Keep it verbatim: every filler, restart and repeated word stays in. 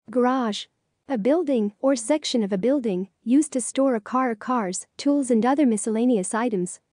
Garage. A building or section of a building used to store a car or cars, tools and other miscellaneous items.